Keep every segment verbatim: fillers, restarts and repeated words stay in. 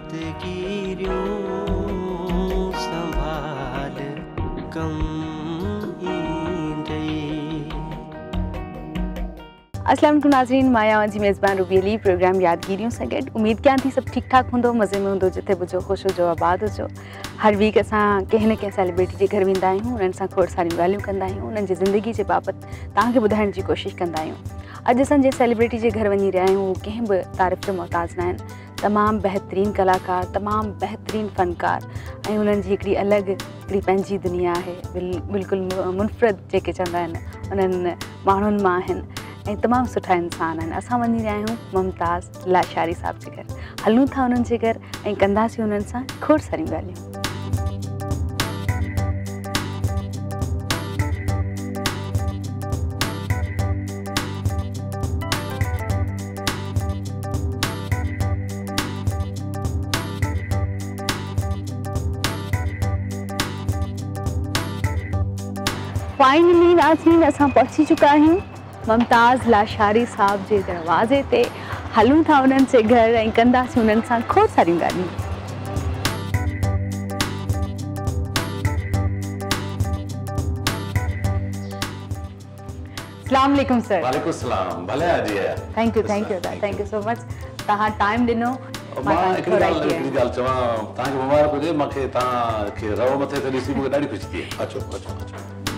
यादगिरियों संभाल कम अस्सलाम वालेकुम नाज़रीन, माया जी मेज़बान रूबी अली प्रोग्राम यादगिरियों से गॾु उम्मीद कयां थी सब ठीक ठाक होंदो, मज़े में होंदो, जिथे बुझो खुश हुजो आबाद हुजो। हर वीक असां कंहिं न कंहिं सेलिब्रिटी जे घर वेंदा आहियूं, उन्हनि सां खोड़ सारियूं ॻाल्हियूं कंदा आहियूं, उन्हनि जी ज़िंदगी जे बाबति तव्हांखे ॿुधाइण जी कोशिशि कंदा आहियूं। अॼु असां जंहिं सेलिब्रिटी जे घर वञी रहिया आहियूं, उहो कंहिं बि तारीफ़ जो मोहताज न आहिनि। तमामु बहितरीन कलाकार, तमामु बहितरीन फ़नकार ऐं उन्हनि जी हिकिड़ी अलॻि हिकिड़ी पंहिंजी दुनिया आहे, बिल बिल्कुलु मुनफ़रिद जेके चवंदा आहिनि उन्हनि माण्हुनि मां आहिनि ऐं तमामु सुठा इंसान आहिनि। असां वञी रहिया आहियूं मुमताज़ लाशारी साहब जे घर, हलूं था उन्हनि जे घर ऐं कंदासीं उन्हनि सां खोड़ सारियूं ॻाल्हियूं। फाइनली नाज़रीन असां पहुची चुका आहियूं मुमताज़ लाशारी साहब जे दरवाज़े ते, हलूं था उन्हनि जे घर ऐं कंदासीं उन्हनि सां खोड़ सारियूं ॻाल्हियूं। अस्सलाम वालेकुम सर। वालेकुम सलाम, भले आजी आया। Thank you thank you thank you so much, तव्हां टाइम ॾिनो। मां हिकिड़ी ॻाल्हि हिकिड़ी ॻाल्हि चवां, तव्हांखे मुबारक हुजे, मूंखे तव्हांखे रओ मथे ते ॾिसी मूंखे ॾाढी ख़ुशी थी। अचो अचो अचो।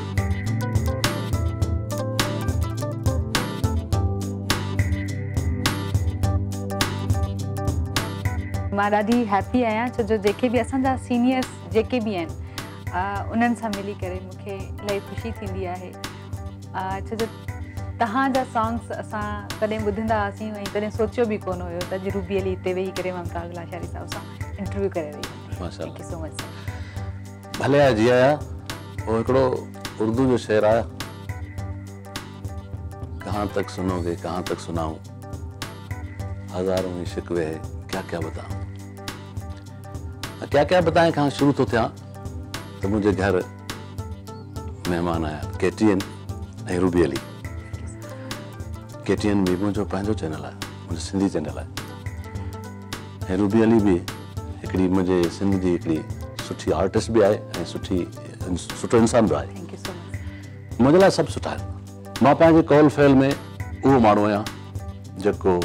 मां ॾाढी हैप्पी आहियां, छो जो जेके बि असांजा सीनियर्स जेके बि आहिनि उन्हनि सां मिली करे मूंखे इलाही ख़ुशी थींदी आहे, छो जो तव्हांजा सॉन्ग्स असां कॾहिं ॿुधंदा हुआसीं ऐं कॾहिं सोचियो बि कोन हुयो त अॼु रूबी अली हिते वेही करे मुमताज़ लाशारी साहब सां इंटरव्यू करे रही। माशाअल्लाह, थैंक यू सो मच। भले आजी आया। वो हिकिड़ो उर्दू जो शेर आहे, कहाँ तक सुनोगे कहाँ तक सुनाऊं, हज़ारों ही शिकवे है क्या क्या बताऊं। क्या क्या बताएं खां शुरू तो थियां तो मुझे घर मेहमान आया के टी एन ऐं Ruby Ali. K T N भी मुझो पंहिंजो चैनल आहे, मुंहिंजो सिंधी चैनल आहे, ऐं रूबी अली भी हिकिड़ी मुझे सिंध जी हिकिड़ी सुठी आर्टिस्ट भी आहे ऐं सुठी सुठो इंसान भी आहे। Thank you so much. मुझे लाइ सभु सुठा आहिनि। मां पंहिंजे कौल फैल में उहो माण्हू आहियां जेको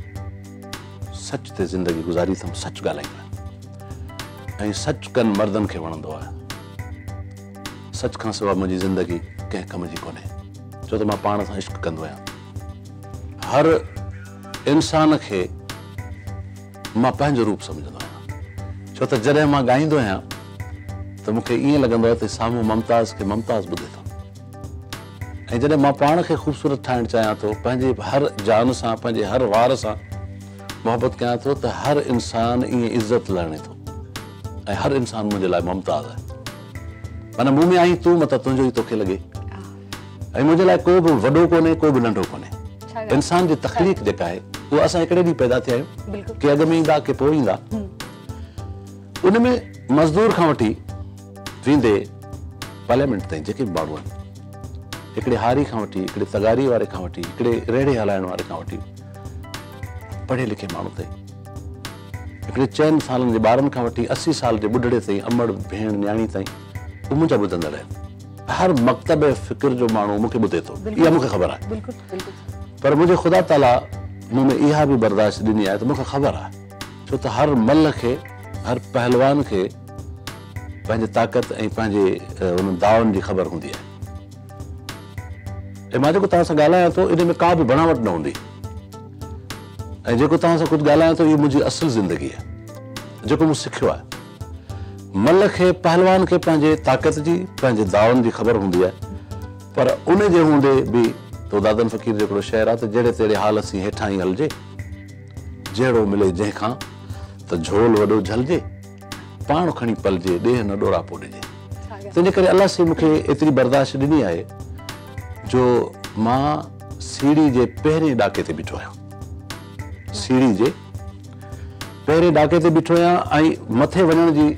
सच ते ज़िंदगी गुज़ारी अथमि, सच ॻाल्हाईंदो ऐं सच कनि मर्दनि खे वणंदो आहे। सच खां सवाइ मुंहिंजी ज़िंदगी कंहिं कम जी कोन्हे, छो त मां पाण सां इश्क कंदो आहियां। हर इंसान खे मां पंहिंजो रूप सम्झंदो आहियां, छो त जॾहिं मां ॻाईंदो आहियां त मूंखे ईअं लॻंदो आहे त साम्हूं मुमताज़ खे मुमताज़ ॿुधे थो, ऐं जॾहिं मां पाण खे ख़ूबसूरत ठाहिणु चाहियां थो, पंहिंजे हर जान सां पंहिंजे हर वार सां मोहबत कयां थो, त हर इंसान ईअं इज़त लहणे थो ऐं हर इंसान मुंहिंजे लाइ मुमताज़ आहे। माना मूं में आई तूं, मतिलबु तुंहिंजो ई तोखे लॻे, ऐं मुंहिंजे लाइ को बि वॾो कोन्हे, को बि नंढो कोन्हे। इंसान जी तख़लीक़ जेका आहे उहा असां हिकिड़े ॾींहुं पैदा थिया आहियूं, के अॻु में ईंदा के पोइ ईंदा। उन में मज़दूर खां वठी वेंदे पार्लियामेंट ताईं जेके बि माण्हू आहिनि, हिकिड़े हारी खां वठी हिकिड़े तगारी वारे खां वठी हिकिड़े रेड़े हलाइण वारे खां वठी पढ़े लिखे माण्हू ताईं, हिकिड़े चइनि सालनि जे ॿारनि खां वठी असी साल जे ॿुढड़े ताईं, अमड़ भेण न्याणी ताईं, उहे मुंहिंजा ॿुधंदड़ आहिनि। हर मकतब फ़िक्र जो माण्हू मूंखे ॿुधे थो, इहा मूंखे ख़बर आहे। पर मुंहिंजे ख़ुदा ताला मूं में इहा बि बर्दाश्त ॾिनी आहे त मूंखे ख़बर आहे, छो त हर मल खे, हर पहलवान खे पंहिंजे ताक़त ऐं पंहिंजे उन दावनि जी ख़बर हूंदी आहे। ऐं मां जेको तव्हां सां ॻाल्हायां थो, इन में का बि बनावट न हूंदी, ऐं जेको तव्हां सां कुझु ॻाल्हायां थो, इहा मुंहिंजी असुल ज़िंदगी आहे, जेको मूं सिखियो आहे। मल खे, पहलवान खे पंहिंजे ताक़त जी, पंहिंजे दावनि जी ख़बर हूंदी आहे, पर उन जे हूंदे बि तो दादन फ़क़ीर जो हिकिड़ो शेर आहे त जहिड़े तहिड़े हाल सी हेठां ई हलिजे, जहिड़ो मिले जंहिंखां त झोल वॾो झलिजे, पाण खणी पलिजे, ॾेह न ॾोरापो ॾिजे। तंहिंजे करे अलाह से मूंखे एतिरी बर्दाश्त ॾिनी आहे जो मां सीढ़ी जे पहिरें ॾाके ते बीठो आहियां, सीढ़ी जे पहिरें ॾाके ते बीठो आहियां ऐं मथे वञण जी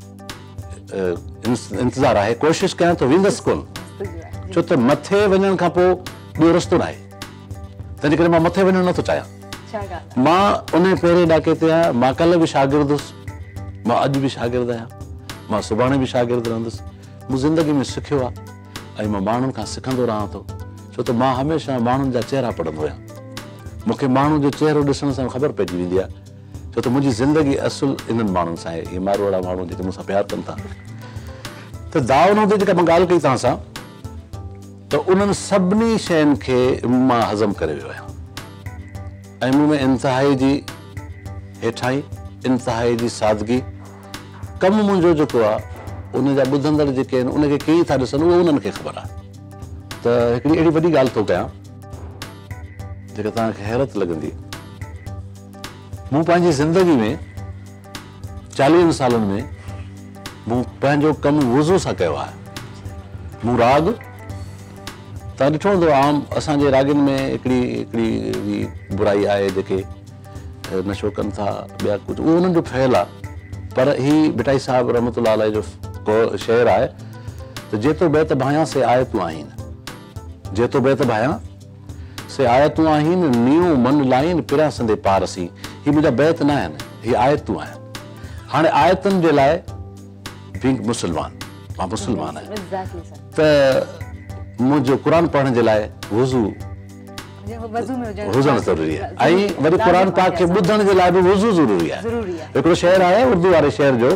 इंतज़ारु आहे। कोशिशि कयां त वेंदसि कोन, छो त मथे वञण खां पोइ ॿियो रस्तो न आहे, तंहिंजे करे मां मथे वञणु नथो चाहियां। मां उन पहिरें ॾाके ते आहियां। मां कल्ह बि शागिर्द हुउसि, मां अॼु बि शागिर्द आहियां, मां सुभाणे बि शागिर्द रहंदुसि। मूं ज़िंदगी में सिखियो आहे ऐं मां माण्हुनि खां सिखंदो रहां थो, छो त मां हमेशह माण्हुनि जा चेहरा पढ़ंदो आहियां। मूंखे माण्हू जो चेहरो ॾिसण सां ख़बर पइजी वेंदी आहे, छो त मुंहिंजी ज़िंदगी असुल इन्हनि माण्हुनि सां आहे। इहे मारवाड़ा माण्हू जेके मूंसां प्यारु कनि था। त दावनो ते जेका मां ॻाल्हि कई तव्हां सां, त उन्हनि सभिनी शयुनि खे मां हज़म करे वियो आहियां ऐं मूं में इंतिहाई जी हेठाई, इंतिहाई जी सादगी, कमु मुंहिंजो जेको आहे उन जा ॿुधंदड़ जेके आहिनि उनखे कीअं था ॾिसनि उहो उन्हनि खे ख़बर आहे। त हिकिड़ी अहिड़ी वॾी ॻाल्हि थो कयां जेका तव्हांखे हैरत लॻंदी। मूं पंहिंजी ज़िंदगी में चालीहनि सालनि में मूं पंहिंजो कमु वुज़ू सां कयो आहे। मूं राग, तव्हां ॾिठो हूंदो आम असांजे रागनि में हिकिड़ी हिकिड़ी बुराई आहे, जेके नशो कनि था, ॿिया कुझु, उहो उन्हनि जो फ़ैल आहे। पर ही बिटाई साहिबु रहमतुल्लाह अलैह जो को शेर आहे त जेतो बैत भायां से आयतूं आहिनि, जेतो बैत भायां से आयतूं आहिनि, नियो मन लाइन पिरिया संदे पारसी। ही मुंहिंजा बैत न आहिनि, ही आयतूं आहिनि। हाणे आयतुनि जे लाइ बींग मुस्लमान, मां मुस्लमान आहियां, त मुंहिंजो क़ुर पढ़ण जे लाइ वुज़ू हुजणु ज़रूरी आहे ऐं वरी क़ुर पाक खे ॿुधण जे लाइ बि वुज़ू ज़रूरी आहे। हिकिड़ो शेर आहे उर्दू वारे शेर जो,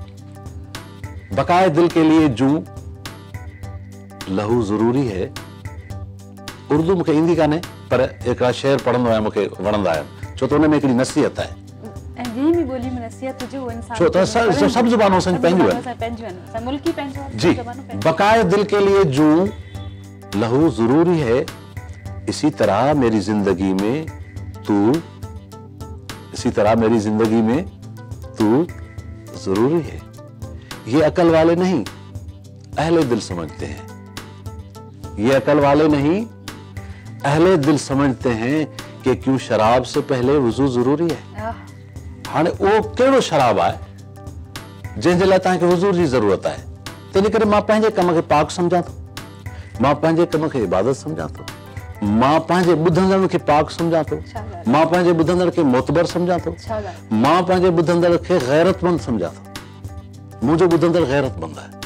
बकाए दिल के लिए जूं लहू ज़रूरी है। उर्दू मूंखे ईंदी कान्हे, पर हिकिड़ा शेर पढ़ंदो आहियां, मूंखे वणंदा आहिनि, छो त हुन में हिकिड़ी नसीहत आहे। छो त सभु ज़ुबानूं असांजी पंहिंजियूं आहिनि जी। बकाए दिल के लिए जूं लहू ज़रूरी है, इसी तरह मेरी जिंदगी में तू, इसी तरह मेरी जिंदगी में तू जरूरी है। ये अकल वाले नहीं अहले दिल समझते हैं, ये अकल वाले नहीं अहले दिल समझते हैं कि क्यों शराब से पहले वुज़ू जरूरी है। हाणे उहो कहिड़ो शराब आहे जंहिंजे लाइ तव्हांखे वुज़ू जी ज़रूरत आहे। तंहिंजे करे मां पंहिंजे कम खे पाक सम्झां थो, मां पंहिंजे कम खे इबादत सम्झां थो, मां पंहिंजे ॿुधंदड़ खे पाक सम्झां थो, मां पंहिंजे ॿुधंदड़ खे मोतबर सम्झां थो, मां पंहिंजे ॿुधंदड़ खे गैरतमंद सम्झां थो। मुंहिंजो ॿुधंदड़ गैरतमंद आहे।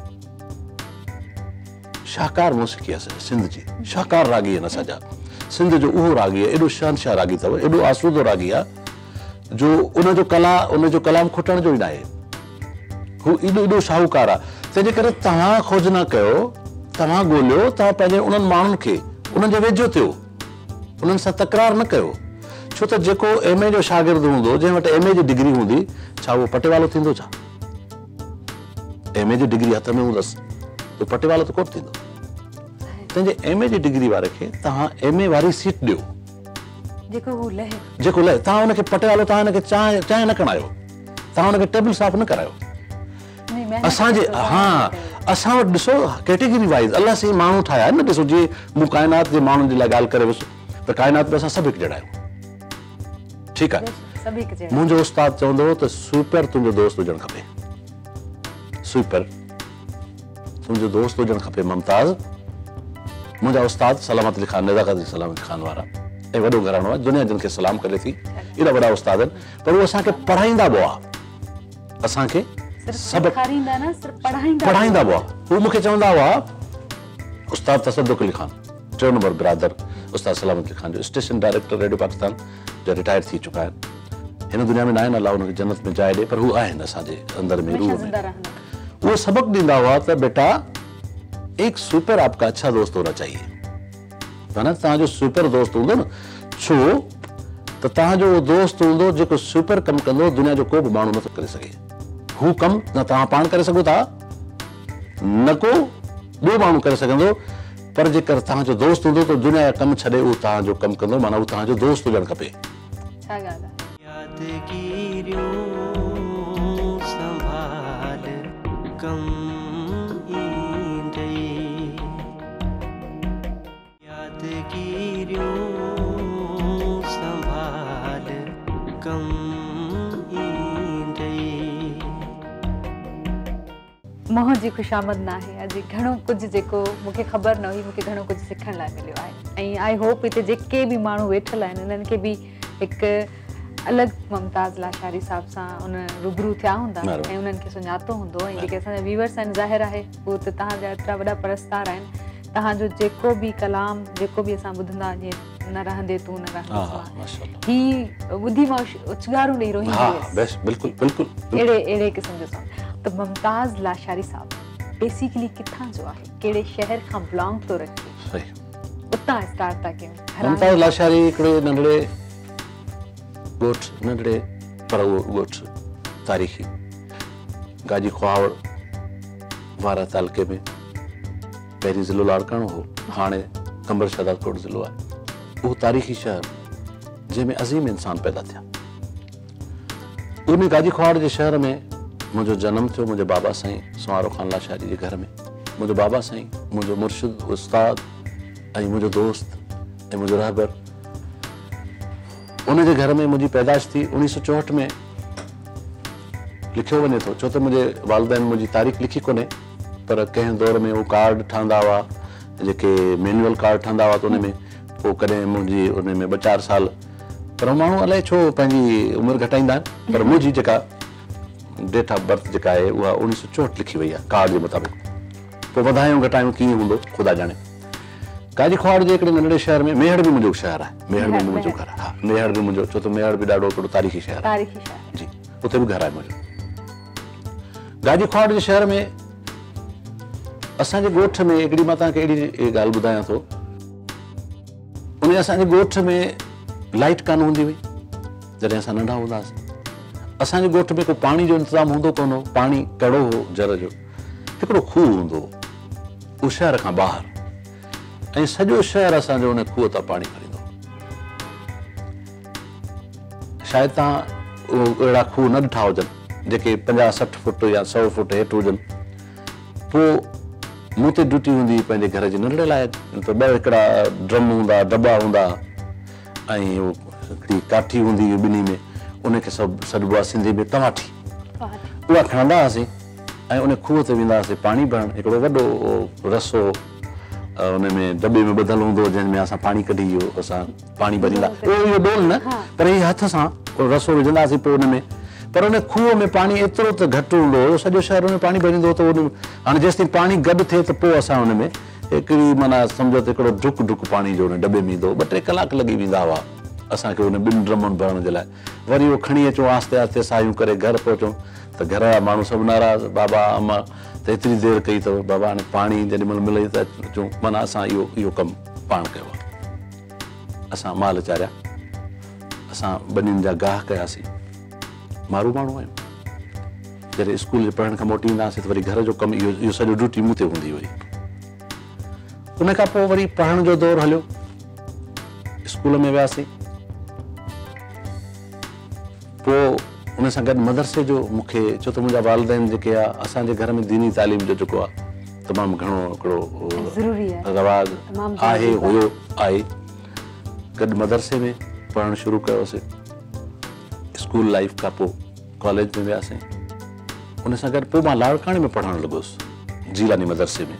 शाहकार मौसीक़ी आहे सिंध जी, शाहकार रागी आहिनि असांजा। सिंध जो उहो रागी आहे, एॾो शहनशाह रागी अथव, एॾो आसूदो रागी आहे जो उनजो कला, उनजो कलाम खुटण जो ई न आहे। हू एॾो एॾो शाहूकार आहे। तंहिंजे करे तव्हां खोज न कयो, तव्हां ॻोल्हियो, तव्हां पंहिंजे उन्हनि माण्हुनि खे उन्हनि जे वेझो थियो, उन्हनि सां तकरार न कयो। छो त जेको एम ए जो शागिर्द हूंदो, जंहिं वटि एम ए जी डिग्री हूंदी, छा उहो पटे वालो थींदो? छा एम ए जी डिग्री हथ में हूंदसि त पटे वालो त कोन थींदो। तंहिंजे एम ए जी डिग्री वारे खे तव्हां एम ए वारी सीट ॾियो, जेको लहे, जेको लहे। तव्हां हुनखे पटे वालो, तव्हां हुनखे चांहि चांहि न कणायो, तव्हां हुनखे टेबल साफ़ न करायो। असांजे हा असां वटि ॾिसो कैटेगरी वाइज़ अलाह साईं माण्हू ठाहिया आहिनि न। ॾिसो जीअं मूं काइनात जे माण्हुनि जे लाइ ॻाल्हि करे वियुसि त काइनात में असां सभु हिकु जहिड़ा आहियूं, ठीकु आहे। मुंहिंजो उस्ताद चवंदो हो त स्वीपर तुंहिंजो दोस्त हुजणु खपे, स्वीपर तुंहिंजो दोस्त हुजणु खपे। मुमताज़ मुंहिंजा उस्ताद सलामत अली ख़ान, निज़ाकत अली सलामत ख़ान वारा, ऐं वॾो घराणो आहे, दुनिया जिन खे सलाम करे थी, एॾा वॾा उस्ताद आहिनि। पर उहे असांखे पढ़ाईंदा बि हुआ, असांखे सबक पढ़ाईंदा हुआ। हू मूंखे चवंदा हुआ, उस्ताद तसद्दुक़ अली ख़ान, टियों नंबर बिरादर उस्ताद सलामत अली ख़ान जो स्टेशन डायरेक्टर रेडियो पाकिस्तान जो रिटायर थी चुका आहिनि। हिन दुनिया में न आहिनि, अलाह हुनखे जन्नत में जाइ ॾे, पर हू आहिनि असांजे अंदर में, रूह में। उहे सबक ॾींदा हुआ त बेटा एक स्वीपर आपका अच्छा दोस्त होना चाहिए। माना तव्हांजो स्वीपर दोस्त हूंदो न, छो त तव्हांजो उहो दोस्त हूंदो जेको स्वीपर कमु कंदो, दुनिया जो को बि माण्हू नथो करे सघे। हू कमु न तव्हां पाण करे सघो था, न को ॿियो माण्हू करे सघंदो, पर जेकर तव्हांजो दोस्त हूंदो त दुनिया जा कमु छॾे उहो तव्हांजो कमु कंदो। माना उहो तव्हांजो दोस्त हुजणु खपे। मोह जी खुशामद न आहे। अॼु घणो कुझु जेको मूंखे ख़बर न हुई, मूंखे घणो कुझु सिखण लाइ मिलियो आहे। ऐं आई होप हिते जेके बि माण्हू वेठल आहिनि उन्हनि खे बि हिकु अलॻि मुमताज़ लाशारी साहब सां उन रूबरू थिया हूंदा बराबरि। ऐं उन्हनि खे सुञातो हूंदो ऐं जेके असांजा व्यूअर्स आहिनि ज़ाहिर आहे उहे त तव्हांजा एतिरा वॾा परस्तार आहिनि तव्हांजो जेको बि कलाम जेको बि असां ॿुधंदा जीअं न रहंदे तूं न रहंदे ही ॿुधी मां उछगारूं ॾेई रोईंदी हुयसि बिल्कुलु बिल्कुलु अहिड़े अहिड़े क़िस्म जो सॉन्ग त मुमताज़ लाशारी साहब बेसिकली किथां जो आहे कहिड़े शहर खां बिलोंग थो रखे सही उतां स्टार्ट था कयूं मुमताज़ लाशारी हिकिड़े नंढड़े ॻोठ नंढड़े पर उहो ॻोठ तारीख़ी गाजी ख्वावड़ वारा तालके में पहिरीं ज़िलो लाड़काणो हो हाणे कंबर शहदाद कोट ज़िलो आहे उहो तारीख़ी शहर जंहिंमें अज़ीम इंसान पैदा थिया उन गाजी ख्वावड़ जे शहर में मुंहिंजो जनमु थियो मुंहिंजे बाबा साईं सुवारो ख़ान लाशारी जे घर में मुंहिंजो बाबा साईं मुंहिंजो मुर्शिद उस्ताद ऐं मुंहिंजो दोस्त ऐं मुंहिंजो रहबर उन जे घर में मुंहिंजी पैदाइश थी उणिवीह सौ चौहठि में लिखियो वञे थो छो त मुंहिंजे वालिदैन मुंहिंजी तारीख़ लिखी कोन्हे पर कंहिं दौर में उहो कार्ड ठहंदा हुआ जेके मैनुअल कार्ड ठहंदा हुआ त उन में पोइ कॾहिं मुंहिंजी उन में ॿ चारि साल पर माण्हू अलाए छो पंहिंजी उमिरि घटाईंदा आहिनि पर मुंहिंजी जेका डेट ऑफ बर्थ जेका आहे उहा उणिवीह सौ चौहठि लिखी वई आहे कार्ड जे मुताबिक़ पोइ वधायूं घटायूं कीअं हूंदो ख़ुदा ॼाणे गाजी ख्वावड़ जे हिकिड़े नंढड़े शहर में मेहड़ बि मुंहिंजो शहर आहे मेहड़ बि मुंहिंजो घर आहे हा मेहड़ बि मुंहिंजो छो त मेहड़ बि ॾाढो हिकिड़ो तारीख़ी शहर आहे जी उते बि घर आहे मुंहिंजो गाजी ख्वावड़ जे शहर में असांजे ॻोठ में हिकिड़ी मां तव्हांखे अहिड़ी ॻाल्हि ॿुधायां थो उन असांजे ॻोठ में लाइट कान हूंदी हुई जॾहिं असां नंढा हूंदा हुआसीं असांजे ॻोठ में को पाणी जो इंतज़ाम हूंदो कोन हो पाणी कड़ो हो जर जो हिकिड़ो खूह हूंदो हो उहो शहर खां ॿाहिरि ऐं सॼो शहर असांजो उन खूह तां पाणी खणींदो शायदि तव्हां उहो अहिड़ा खूह न ॾिठा हुजनि जेके पंजाह सठि फुट या सौ फुट हेठि हुजनि पोइ मूं ते ड्यूटी हूंदी पंहिंजे घर जे नंढड़े लाइ त ॿ हिकिड़ा ड्रम हूंदा दॿा हूंदा ऐं उहो हिकिड़ी काठी हूंदी हुई ॿिन्ही में उनखे सभु सॾिबो आहे सिंधी में तमाठी उहा खणंदा हुआसीं ऐं उन खूह ते वेंदा हुआसीं पाणी भरणु हिकिड़ो वॾो रसो उन में दॿे में ॿधल हूंदो जंहिंमें असां पाणी कढी इहो असां पाणी भरींदा उहो इहो डोल न पर इहे हथ सां रसो विझंदासीं पोइ उन में पर उन खूह में पाणी एतिरो त घटि हूंदो हुयो सॼो शहर उन में पाणी भरींदो त उन हाणे जेसिताईं पाणी गॾु थिए त पोइ असां हुन में हिकिड़ी माना सम्झो त हिकिड़ो ढुक ढुक पाणी जो हुन दॿे में ईंदो ॿ टे कलाक लॻी वेंदा हुआ असांखे हुन ॿिनि ड्रमनि भरण जे लाइ वरी उहो खणी अचूं आस्ते आस्ते सायूं करे घर पहुचूं त घर जा माण्हू सभु नाराज़ बाबा अमा त एतिरी देरि कई अथव बाबा हाणे पाणी जेॾीमहिल मिले त अचूं माना असां इहो इहो कमु पाण कयो आहे असां माल चाढ़िया असां ॿनियुनि जा गाह कयासीं मारू माण्हू आहियूं जॾहिं स्कूल जे पढ़ण खां मोटी ईंदा हुआसीं त वरी घर जो कमु इहो इहो सॼो ड्यूटी मूं ते हूंदी हुई उन खां पोइ वरी पढ़ण जो दौरु हलियो स्कूल में वियासीं पोइ उन सां गॾु मदरसे जो मूंखे छो त मुंहिंजा वालिदैन जेके आहे असांजे घर में दीनी तालीम जो जेको आहे तमामु घणो हिकिड़ो रवाज़ आहे हुयो आहे गॾु मदरसे में पढ़णु शुरू कयोसीं स्कूल लाइफ खां पोइ कॉलेज में वियासीं उन सां गॾु पोइ मां लाड़काणे में पढ़णु लॻुसि जीलानी मदरसे में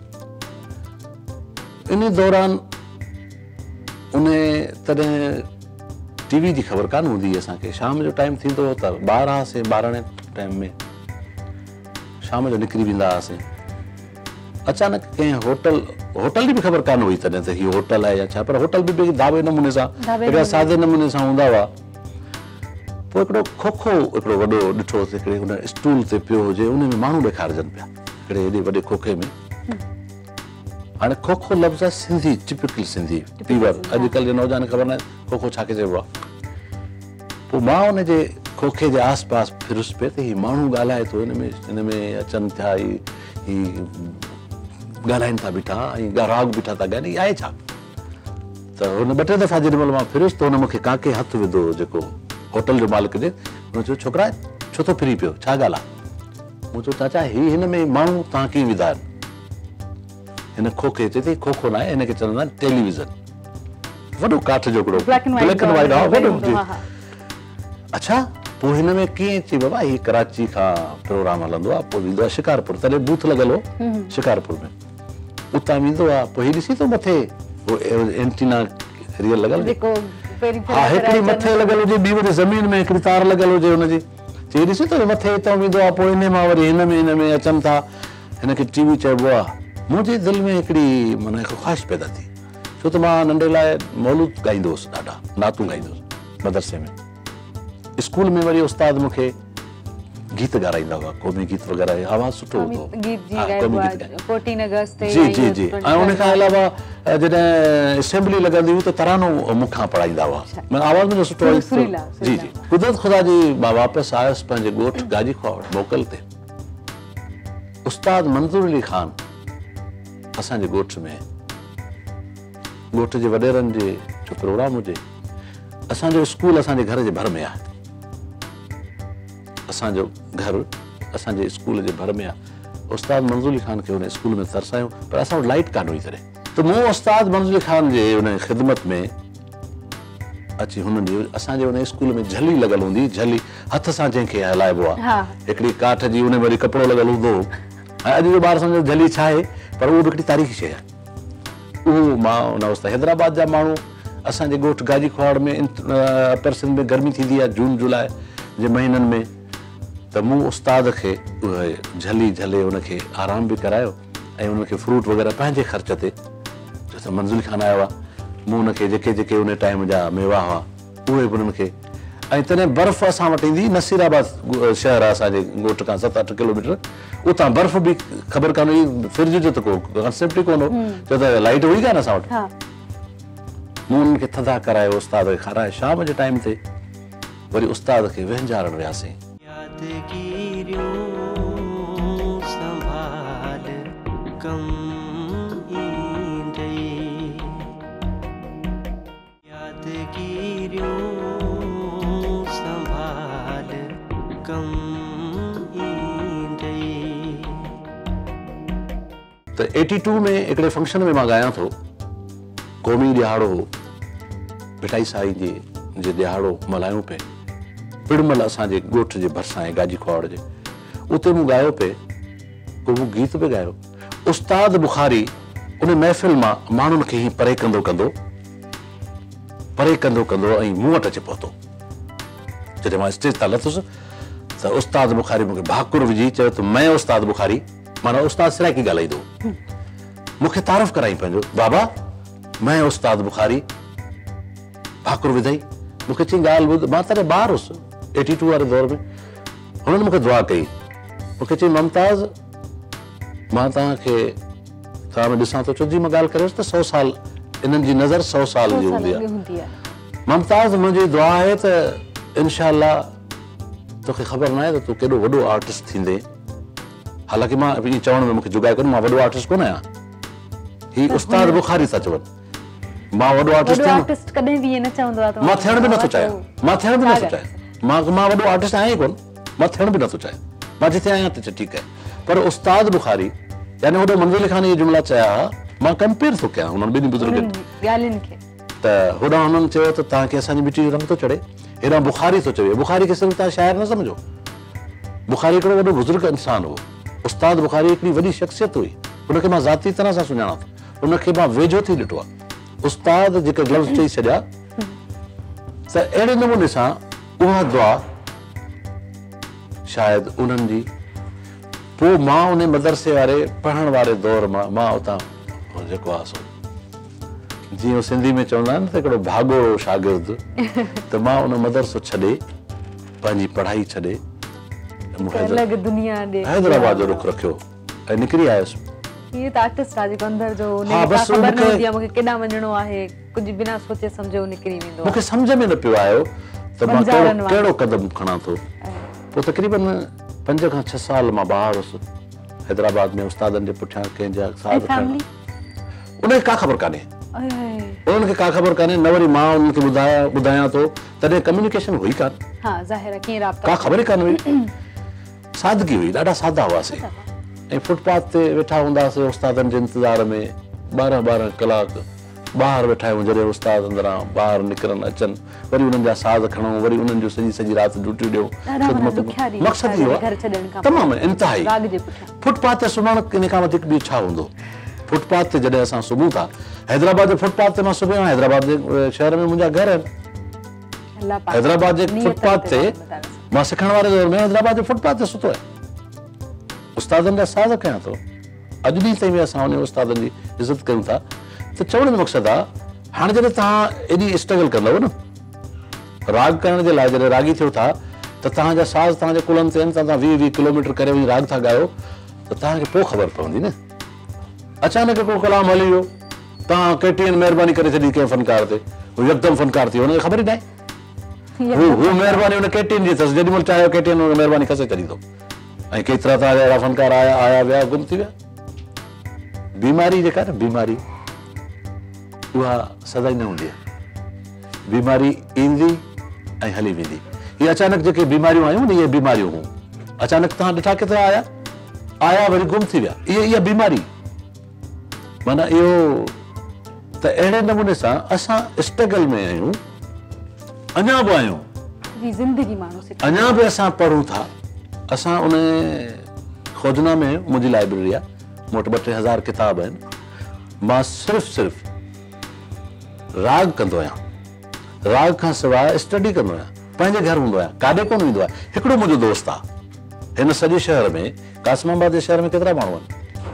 इन दौरान उन तॾहिं टीवी जी ख़बर कान हूंदी हुई असांखे शाम जो टाइम थींदो हो त ॿार हुआसीं ॿारहं टाइम में शाम जो निकिरी वेंदा हुआसीं अचानक कंहिं होटल होटल जी बि ख़बर कान हुई तॾहिं त हीअ होटल आहे या छा पर होटल बि दावे नमूने सां हिकिड़ा सादे नमूने सां हूंदा हुआ पोइ हिकिड़ो खोखो हिकिड़ो वॾो ॾिठो हिकिड़े हुन स्टूल ते पियो हुजे उन में माण्हू ॾेखारिजनि पिया हिकिड़े हेॾे वॾे खोखे में हाणे खोखो लफ़्ज़ आहे सिंधी टिपिकल सिंधी पीवर अॼुकल्ह जे नौजवान ख़बर न आहे खोखो छा चइबो आहे पोइ मां हुनजे खोखे जे आस पास फिरुसि पिए त हीउ माण्हू ॻाल्हाए थो हिन में हिन में अचनि था ही ॻाल्हाइनि था बीठा ऐं राग बीठा था ॻाल्हाइनि हीअ आहे छा त हुन ॿ टे दफ़ा जेॾीमहिल मां फिरुसि त हुन मूंखे काके हथु विधो जेको होटल जो मालिक जे हुन चयो छोकिरा छो थो फिरी पियो छा ॻाल्हि आहे मूं चयो चाचा हीअ हिन में माण्हू तव्हां कीअं विधा आहिनि हिन खोखे चए थी खोखो न आहे हिनखे चवंदा आहिनि टेलीविज़न वॾो काठ जो हिकिड़ो ब्लैक एंड वाइट वॾो अच्छा पोइ हिन में कीअं चई बाबा हीअ कराची खां प्रोग्राम हलंदो आहे पोइ वेंदो आहे शिकारपुर तॾहिं बूथ लॻल हो शिकारपुर में उतां वेंदो आहे पोइ हीअ ॾिसी थो मथे एंटीना रियल लॻल हाँ हिकिड़ी मथे लॻल हुजे ॿी वरी ज़मीन में हिकिड़ी तार लॻल हुजे हुनजी चई ॾिसी त मथे हितां वेंदो आहे पोइ इन मां वरी हिन में हिन में अचनि था हिनखे टीवी चइबो आहे मुंहिंजे दिलि में हिकिड़ी माना हिकु ख़्वाहिश पैदा थी छो त मां नंढे लाइ मौलूद ॻाईंदो हुउसि ॾाढा नातूं ॻाईंदो हुउसि मदरसे में स्कूल में वरी उस्ताद मूंखे गीत ॻाराईंदा हुआ क़ौमी गीत वग़ैरह आवाज़ सुठो हूंदो जी जी जी ऐं उन खां अलावा जॾहिं असेंबली लॻंदी हुई त तरानो मूंखां पढ़ाईंदा हुआ आवाज़ मुंहिंजो सुठो जी जी कुदरत ख़ुदा जी मां वापसि आयुसि पंहिंजे ॻोठु गाजी ख्वाड़ मोकल ते उस्ताद मंज़ूर अली ख़ान असांजे ॻोठ में ॻोठ जे वॾेरनि जे जो प्रोग्राम हुजे असांजो स्कूल असांजे घर जे भर में आहे असांजो घर असांजे स्कूल जे भर में आहे उस्ताद मंज़ूर अली ख़ान खे हुन स्कूल में तरसायूं पर असां वटि लाइट कान हुई तॾहिं त मूं उस्ताद मंज़ूर अली ख़ान जे हुन ख़िदमत में अची हुननि असांजे हुन स्कूल में झली लॻल हूंदी झली हथ सां जंहिंखे हलाइबो आहे हिकिड़ी काठ जी हुन वरी कपिड़ो लॻल हूंदो ऐं अॼु जो ॿार सम्झो झली छा आहे पर उहो बि हिकिड़ी तारीख़ी शइ आहे उहो मां हुन उस्ताद हैदराबाद जा माण्हू असांजे ॻोठु गाजी ख्वाड़ में अपर सिंध में गर्मी थींदी आहे जून जुलाई जे महीननि में त मूं उस्ताद खे उहे झली झले हुनखे आराम बि करायो ऐं हुनखे फ्रूट वग़ैरह पंहिंजे ख़र्च ते छो त मंज़ूर खान आयो आहे मूं हुनखे जेके जेके उन टाइम जा मेवा हुआ उहे बि हुननि खे ऐं तॾहिं बर्फ़ असां वटि ईंदी नसीराबाद शहर आहे असांजे ॻोठ खां सत अठ किलोमीटर उतां बर्फ़ बि ख़बर कान हुई फ्रिज जो त को कॉन्सेप्ट ई कोन हो छो त लाइट हुई कान असां वटि मूं हुननि खे थधा करायो उस्ताद खे खाराए शाम जे टाइम ते वरी उस्ताद खे वहिंजारण वियासीं यादगिरियों संभाल कम ईंदे यादगिरियों संभाल कम ईंदे त एटी टू में हिकिड़े फंक्शन में मां ॻायां थो क़ौमी ॾियारो हो पिटाई साईं जे जे ॾियारो मल्हायूं पिए पिड़मल असांजे ॻोठ जे भरिसां आहे गाजी ख्वाड़ जे उते मूं ॻायो पिए पोइ मूं गीत बि ॻायो उस्ताद बुखारी उन महफ़िल मां माण्हुनि खे ई परे कंदो कंदो परे कंदो कंदो ऐं मूं वटि अची पहुतो जॾहिं मां स्टेज तां लथुसि त उस्ताद बुखारी मूंखे भाकुर विझी चयो त मैं उस्ताद बुखारी माना उस्ताद सिराइकी ॻाल्हाईंदो मूंखे तारीफ़ कराई पंहिंजो बाबा मैं उस्ताद बुखारी भाकुर विधाई मूंखे चई ॻाल्हि ॿुध मां तॾहिं ॿार हुउसि एटी टू वारे दौर में हुननि मूंखे दुआ कई मूंखे चई मुमताज़ मां तव्हांखे तव्हां में ॾिसां थो छो जी मां ॻाल्हि करियोसि त सौ साल इन्हनि जी नज़र सौ साल जी हूंदी आहे मुमताज़ मुंहिंजी दुआ आहे त इनशा अल्लाह तोखे ख़बर न आहे त तूं केॾो वॾो आर्टिस्ट थींदे हालांकि मां ईअं चवण में मूंखे जुगाए कोन्हे मां वॾो आर्टिस्ट कोन आहियां ही उस्ताद बुखारी था चवनि मां वॾो आर्टिस्ट कॾहिं बि न चवंदो आहे मां थियण बि नथो चाहियां मां थियण बि नथो चाहियां मां मां वॾो आर्टिस्ट आहियां ई कोन मां थियण बि नथो चाहियां मां जिथे आहियां त ठीकु आहे पर उस्ताद बुखारी यानी होॾो मंज़ूर अली ख़ान इहे जुमिला चया मां कंपेयर थो कयां हुननि ॿिनी बुज़ुर्गनि ॻाल्हियुनि खे त होॾां हुननि चयो त तव्हांखे असांजी मिटी जो रंग थो चढ़े हेॾां बुखारी थो चवे बुखारी खे सिर्फ़ु तव्हां शाइर न सम्झो बुखारी हिकिड़ो वॾो बुज़ुर्ग इंसान हो उस्ताद बुखारी हिकिड़ी वॾी शख़्सियत हुई उनखे मां ज़ाती तरह सां सुञाणा थो उनखे मां वेझो थी ॾिठो आहे उस्ताद जेके लफ़्ज़ चई छॾिया त अहिड़े नमूने सां उहा दुआ शायदि उन्हनि जी पोइ मां उन मदरसे वारे पढ़ण वारे दौर मां मां उतां जेको आहे सो जीअं सिंधी में चवंदा आहिनि त हिकिड़ो भाॻो शागिर्द त मां उन मदरसो छॾे पंहिंजी पढ़ाई छॾे हैदराबाद जो रुख रखियो ऐं निकिरी आयुसि ये त आर्टिस्ट आहे जेको अंदर जो ने ख़बर न हूंदी आहे मूंखे केॾां वञिणो आहे कुझु बिना सोचे सम्झो निकिरी वेंदो मूंखे सम्झ में न पियो आयो त मां कहिड़ो कहिड़ो क़दम खणां थो पोइ तक़रीबन पंज खां छह साल मां ॿाहिरि हुउसि हैदराबाद में उस्तादनि जे पुठियां कंहिंजा साथ उनखे का ख़बर कान्हे उन्हनि खे का ख़बर कान्हे न वरी मां उन्हनि खे ॿुधाया ॿुधायां थो तॾहिं कम्युनिकेशन हुई कान का ख़बर ई कान हुई सादगी हुई ॾाढा सादा हुआसीं ऐं फुटपाथ ते वेठा हूंदासीं उस्तादनि जे इंतज़ार में ॿारहं ॿारहं कलाक ॿाहिरि वेठा आहियूं जॾहिं उस्ताद अंदरां ॿाहिरि निकिरनि अचनि वरी उन्हनि जा साज़ खणूं वरी उन्हनि जो सॼी सॼी राति ड्यूटियूं ॾियूं मक़सदु इहो आहे तमामु इंतिहाई फुटपाथ ते सुम्हणु इन खां वधीक ॿियो छा हूंदो फुटपाथ ते जॾहिं असां सुम्हूं था हैदराबाद जे फुटपाथ ते मां सुम्हियो आहियां हैदराबाद जे शहर में मुंहिंजा घर आहिनि हैदराबाद जे फुटपाथ ते मां सिखण वारे दौर में हैदराबाद जे फुटपाथ ते सुतो आहे उस्तादनि जा साज़ कयां थो अॼु ॾींहं ताईं बि असां उन उस्तादनि जी इज़त कयूं था त चवण जो मक़सदु आहे हाणे जॾहिं तव्हां एॾी स्ट्रगल कंदव न राग करण जे लाइ जॾहिं रागी थियो था त तव्हांजा साज़ तव्हांजे कुलनि ते आहिनि तव्हां वीह वीह किलोमीटर करे वञी राग था ॻायो त तव्हांखे पोइ ख़बर पवंदी न अचानक को कलाम हली वियो तव्हां केटीअ महिरबानी करे छॾी कंहिं फ़नकार ते हू यकदमि फ़नकार थी वियो हुनखे ख़बर ई न आहे हू महिरबानी हुन केटीअनि जी अथसि जेॾी महिल चाहियो केटीअनि महिरबानी खसे छॾींदो ऐं केतिरा त अहिड़ा फ़नकार आया आया विया गुम थी विया बीमारी जेका न बीमारी उहा सदाई न हूंदी आहे बीमारी ईंदी ऐं हली वेंदी ये अचानक जेके बीमारियूं आयूं न इहे बीमारियूं हूं अचानक तव्हां ॾिठा किथे आया आया वरी गुम थी विया इहा इहा बीमारी माना इहो त अहिड़े नमूने सां असां स्ट्रगल में आहियूं अञा बि आहियूं जी ज़िंदगी माण्हू सिखो अञा बि असां पढ़ूं था असां उन खोजना में मुंहिंजी लाइब्रेरी आहे मूं वटि ॿ टे हज़ार किताब आहिनि मां सिर्फ़ु सिर्फ़ु राग कंदो आहियां राग खां सवाइ स्टडी कंदो आहियां पंहिंजे घर हूंदो आहियां काॾे कोन वेंदो आहे हिकिड़ो मुंहिंजो दोस्त आहे हिन सॼे शहर में कासमाबाद जे शहर में केतिरा माण्हू आहिनि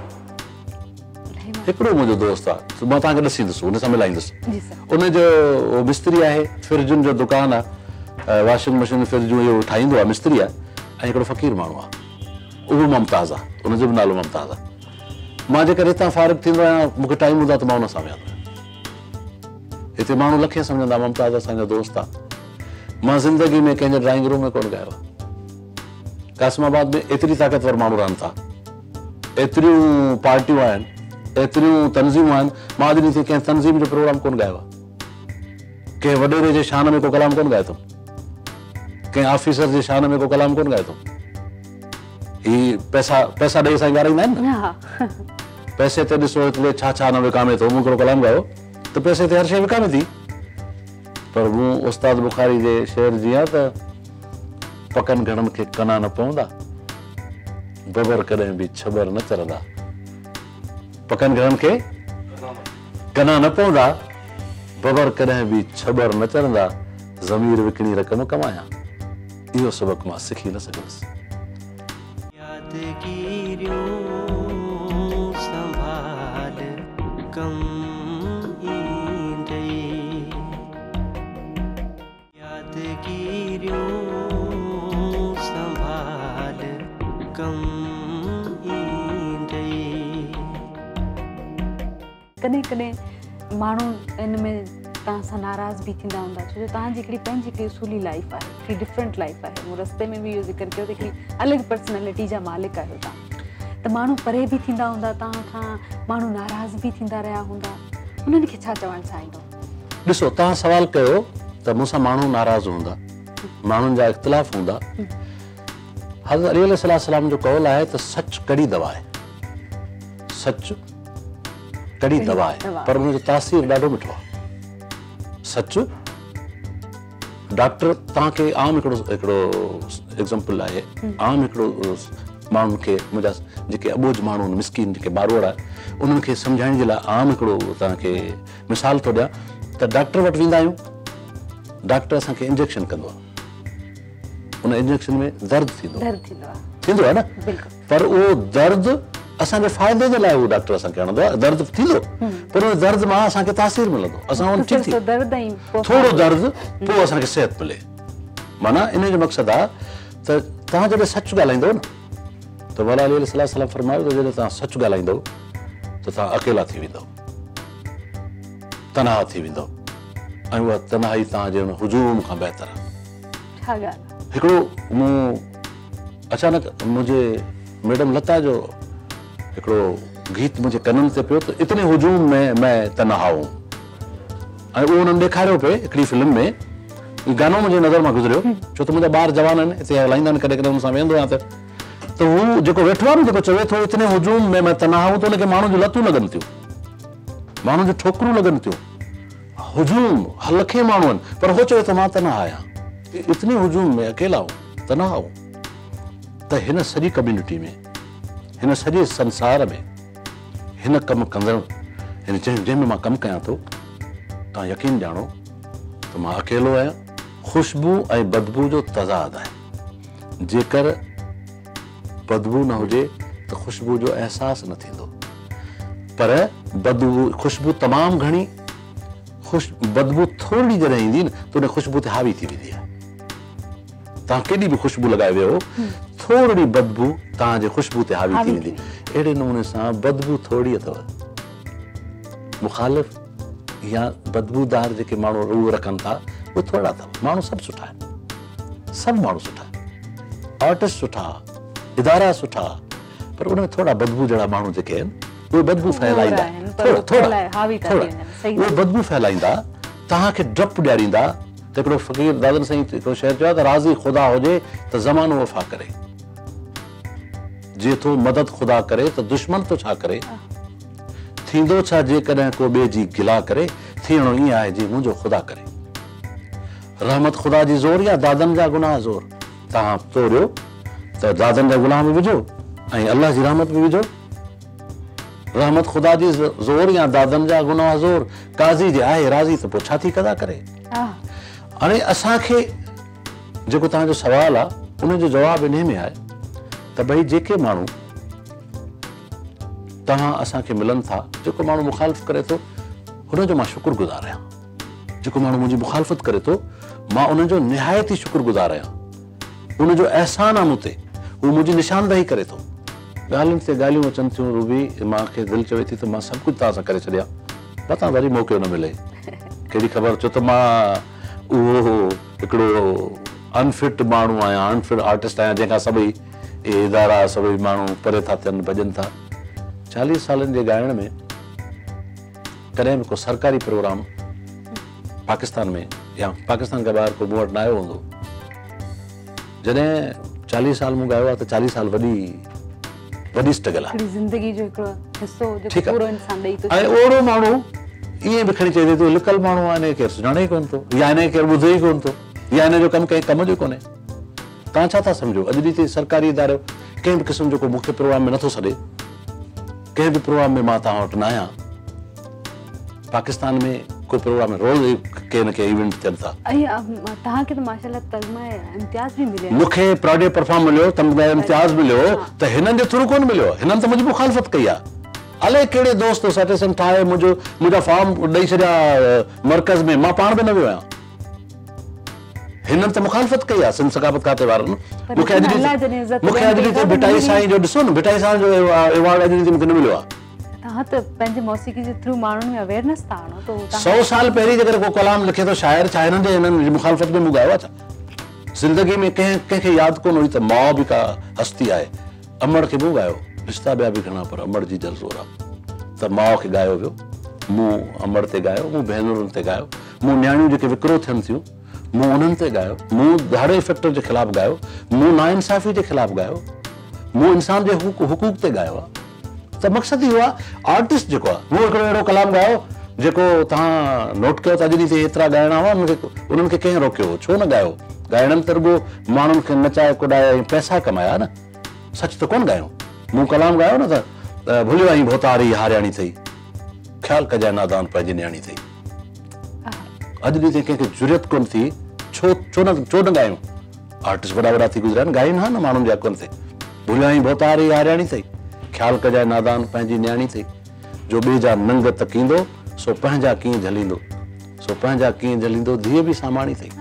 हिकिड़ो मुंहिंजो दोस्त आहे मां तव्हांखे ॾसींदुसि हुन सां मिलाईंदुसि उनजो मिस्त्री आहे फिरिजुनि जो दुकानु आहे वॉशिंग मशीन फिरिजूं इहो ठाहींदो आहे मिस्त्री आहे ऐं हिकिड़ो फ़क़ीर माण्हू आहे उहो मुमताज़ आहे उनजो बि नालो मुमताज़ आहे मां जेकर हितां फारिग थींदो आहियां मूंखे टाइम हूंदो आहे त मां हुन सां वेहंदो आहियां हिते माण्हू लखे सम्झंदा मुमताज़ असांजो दोस्त आहे मां ज़िंदगी में कंहिंजे ड्राइंग रूम में कोन ॻायो आहे कासमाबाद में एतिरी ताक़तवर माण्हू रहनि था एतिरियूं पार्टियूं आहिनि एतिरियूं तनज़ीमूं आहिनि मां अॼु ॾींहुं कंहिं तनज़ीम जो प्रोग्राम कोन ॻायो आहे कंहिं वॾेरे जे शान में को कलाम कोन ॻायो अथमि कंहिं ऑफिसर जे शान में को कलाम कोन ॻायो अथमि ही पैसा पैसा ॾेई असां ॻाराईंदा आहिनि न पैसे ते ॾिसो हिते छा छा न विकामे थो मूं हिकिड़ो कलाम ॻायो त पैसे ते हर शइ विकामे थी पर मूं उस्ताद बुखारी जे शेर जी आहे त पकनि घणनि खे कना न पवंदा बबर कॾहिं बि छबर न चरंदा पकनि घणनि खे कना न पवंदा बबर कॾहिं बि छबर न चरंदा ज़मीर विकिणी रक़म कमाया इहो सबक़ मां सिखी न सघुसि यादगिरियों संभाल कम ईंदे यादगिरियों संभाल कम ईंदे कॾहिं कॾहिं माण्हू इन में तव्हां सां नाराज़ बि थींदा हूंदा छो जो तव्हांजी हिकिड़ी पंहिंजी हिकिड़ी उसूली लाइफ आहे हिकिड़ी डिफरेंट लाइफ आहे मूं रस्ते में बि इहो ज़िक्र कयो त हिकिड़ी अलॻि पर्सनैलिटी जा मालिक आहियो तव्हां त माण्हू परे बि थींदा हूंदा तव्हां खां माण्हू नाराज़ बि थींदा रहिया हूंदा उन्हनि खे छा चवणु चाहींदो ॾिसो तव्हां सवाल कयो त मूंसां माण्हू नाराज़ हूंदा माण्हुनि जा इख़्तिलाफ़ हूंदा हज़रत अली अलैहिस्सलाम जो कौल आहे त सच कड़ी दवा आहे सच कड़ी दवा आहे पर हुनजो तासीर ॾाढो मिठो आहे सच डॉक्टर तव्हांखे आम हिकिड़ो हिकिड़ो एग्ज़ाम्पल आहे आम हिकिड़ो माण्हुनि खे मुंहिंजा जेके अबोझ माण्हू आहिनि मिसकीन जेके बारोड़ आहे उन्हनि खे सम्झाइण जे लाइ आम हिकिड़ो तव्हांखे मिसाल थो ॾियां त डॉक्टर वटि वेंदा आहियूं डॉक्टर असांखे इंजेक्शन कंदो आहे उन इंजेक्शन में दर्द थींदो थींदो आहे न पर उहो दर्द असांजे फ़ाइदे जे लाइ उहो डॉक्टर असांखे हणंदो आहे दर्द थींदो पर उन दर्द मां असांखे तासीर मिलंदो असां उन ठीक थी थोरो दर्द पोइ असांखे सिहत मिले माना इन जो मक़सदु आहे त तव्हां जॾहिं सच ॻाल्हाईंदव न त मौला अली अलैहिस्सलाम फरमायो त जॾहिं तव्हां सच ॻाल्हाईंदव त तव्हां अकेला थी वेंदव तनहा थी वेंदव ऐं उहा तनहाई तव्हांजे हुन हुजूम खां बहितर आहे हिकिड़ो मूं अचानक मुंहिंजे मैडम लता जो हिकिड़ो गीत मुंहिंजे कननि ते पियो त इतने हुजूम में मैं तनहा हूं ऐं उहो हुननि ॾेखारियो पियो हिकिड़ी फिल्म में गानो मुंहिंजे नज़र मां गुज़रियो छो त मुंहिंजा ॿार जवान आहिनि हिते हलाईंदा आहिनि कॾहिं कॾहिं हुन सां वेहंदो आहियां त त हू जेको वेठो आहे न जेको चवे थो इतने हुजूम में मैं तनहा हूं त हुनखे माण्हुनि जूं लतूं लॻनि थियूं माण्हुनि जूं ठोकरूं लॻनि थियूं हुजूम लखे माण्हू आहिनि पर उहो चवे थो मां तनहा आहियां इतने हुजूम में अकेला हूं तनहा हूं त हिन सॼी कम्यूनिटी में हिन सॼे संसार में हिन कमु कंदड़ हिन जंहिं जंहिंमें मां कमु कयां थो तव्हां यकीन ॼाणो त मां अकेलो आहियां खुशबू ऐं बदबू जो तज़ाद आहे। जेकर बदबू न हुजे त खुशबू जो एहसास न थींदो, पर बदबू खुशबू तमामु घणी खुश बदबू थोरी जॾहिं ईंदी न त उन खुशबू ते हावी थी वेंदी आहे। तव्हां केॾी बि खुशबू लॻाए वियो, थोरी बदबू तव्हांजे खुशबू ते हावी थी वेंदी। अहिड़े नमूने सां बदबू थोरी अथव, मुखालिफ़ या बदबूदार जेके माण्हू रूह रखनि था उहे थोरा अथव। माण्हू सभु सुठा आहिनि, सभु माण्हू सुठा आहिनि, आर्टिस्ट सुठा, इदारा सुठा, पर उनमें थोरा बदबू जहिड़ा माण्हू जेके आहिनि उहे बदबू फैलाईंदा, थोरा थोरा उहे बदबू फैलाईंदा, तव्हांखे डपु ॾियारींदा। त हिकिड़ो फ़क़ीर दादन साईं हिकिड़ो शेर चयो आहे त राज़ी ख़ुदा हुजे त ज़मानो वफ़ा करे, जे थो मदद ख़ुदा करे त दुश्मन तो छा करे, थींदो छा जेकॾहिं को ॿिए जी गिला करे, थियणो ईअं आहे जीअं मुंहिंजो ख़ुदा करे। रहमत ख़ुदा जी ज़ोर या दादन जा गुनाह ज़ोर। तव्हां तोड़ियो त दादन जा गुनाह बि विझो ऐं अलाह जी रहमत बि विझो। रहमत ख़ुदा जी ज़ोर या दादन जा गुनाह ज़ोर, काज़ी जे आहे राज़ी त पोइ छा थी कदा करे। हाणे असांखे जेको तव्हांजो सुवाल आहे उनजो जवाबु इन में आहे त भई जेके माण्हू तव्हां असांखे मिलनि था, जेको माण्हू मुखालिफ़ करे थो हुनजो मां शुक्रगुज़ार आहियां। जेको माण्हू मुंहिंजी मुखालिफ़त करे थो मां उनजो निहायत ई शुक्रगुज़ार आहियां। उनजो अहसान आहे मूं ते, उहो मुंहिंजी निशानदही करे थो। ॻाल्हियुनि ते ॻाल्हियूं अचनि थियूं रूबी, मूंखे दिलि चवे थी त मां सभु कुझु तव्हां सां करे छॾियां, पता वरी मौक़ो न मिले। कहिड़ी ख़बर, छो त मां उहो हिकिड़ो अनफिट माण्हू आहियां, अनफिट आर्टिस्ट आहियां, जंहिंखां सभई इहे इदारा सभई माण्हू परे था थियनि, भॼनि था। चालीस सालनि जे ॻाइण में कॾहिं बि को सरकारी प्रोग्राम पाकिस्तान में या पाकिस्तान खां ॿाहिरि को मूं वटि न आयो हूंदो। जॾहिं चालीस साल मूं ॻायो आहे त चालीस साल वॾी वॾी स्ट्रगल आहे, ज़िंदगी जो हिकिड़ो हिसो जो पूरो इंसान ॾेई थो। ऐं ओड़ो माण्हू ईअं बि खणी चए थो लिकल माण्हू आहे, हिनखे केरु सुञाणे ई कोन थो, या हिनखे केरु ॿुधे ई कोन थो, या हिन जो कमु कंहिं कम जो कोन्हे। तव्हां छा था सम्झो? अॼु ॾींहुं ते सरकारी इदारो कंहिं बि क़िस्म जो को मुख्य प्रोग्राम में नथो सॾे, कंहिं बि प्रोग्राम में मां तव्हां वटि न आहियां। पाकिस्तान में कोई प्रोग्राम में रोज़ कंहिं न कंहिं इवेंट थियनि था। तव्हांखे त माशाअल्लाह तगमा इम्तियाज़ बि मिलियो, मूंखे प्राउड परफॉर्म मिलियो, तमगा इम्तियाज़ मिलियो, त हिननि जे थ्रू कोन मिलियो, हिननि त मुंहिंजी मुखालिफ़त कई आहे। अलाए कहिड़े दोस्त सैटिस्फैक्शन ठाहे मुंहिंजो मुंहिंजा फॉर्म ॾेई छॾिया मर्कज़ में, मां पाण बि न वियो आहियां। हिननि त मुखालिफ़त कई आहे सिंध सकाफ़त खाते वारनि। मूंखे अॼु मूंखे अॼु ॾींहुं भिटाई साईं जो ॾिसो न, भिटाई साईं जो अवॉर्ड अॼु ॾींहुं मूंखे न मिलियो आहे। तव्हां त पंहिंजे मौसीक़ी जे थ्रू माण्हुनि में अवेयरनेस था आणो त सौ साल पहिरीं जेकर को कलाम लिखे थो शाइर, छा हिननि जे हिननि जी मुखालिफ़त में मूं ॻायो आहे छा? ज़िंदगी में कंहिं कंहिंखे यादि कोन हुई त माउ बि का हस्ती आहे। अमड़ खे मूं ॻायो, रिश्ता ॿिया बि घणा, पर अमड़ जी दिलि ज़ोर आहे त माउ खे ॻायो वियो, मूं अमड़ ते ॻायो, मूं भेनरुनि ते ॻायो, मूं नियाणियूं जेके विकिरो थियनि थियूं मूं उन्हनि ते ॻायो, मूं दाड़े फैक्टर जे ख़िलाफ़ु ॻायो, मूं नाइंसाफ़ी जे ख़िलाफ़ु ॻायो, मूं इंसान जे हुकूक ते ॻायो आहे। त मक़सदु इहो आहे, आर्टिस्ट जेको आहे उहो हिकिड़ो अहिड़ो कलाम ॻायो जेको तव्हां नोट कयो त अॼु ॾींहुं ते एतिरा ॻाइणा हुआ, उन्हनि खे कंहिं रोकियो हो, छो न ॻायो? ॻाइणनि त रुॻो माण्हुनि खे नचाए कुॾाए ऐं पैसा कमाया न, सच त कोन ॻायो। मूं कलाम ॻायो न त भुलियो आई भोतारी हारियाणी अथई, ख़्यालु कजांइ नादान पंहिंजी न्याणी अथई। अॼु ॾींहुं ते कंहिंखे ज़रूरत कोन थी, छो छो न छो न ॻायूं? आर्टिस्ट वॾा वॾा थी गुज़रिया आहिनि, ॻाइनि हा न माण्हुनि जे हक़नि ते, भुलियो आई भोतारी हारियाणी अथई, ख़्यालु कजांइ नादान पंहिंजी न्याणी अथई, जो ॿिए जा नंग तकींदो सो पंहिंजा कीअं झलींदो, सो पंहिंजा कीअं झलींदो, धीअ बि सामाणी अथई।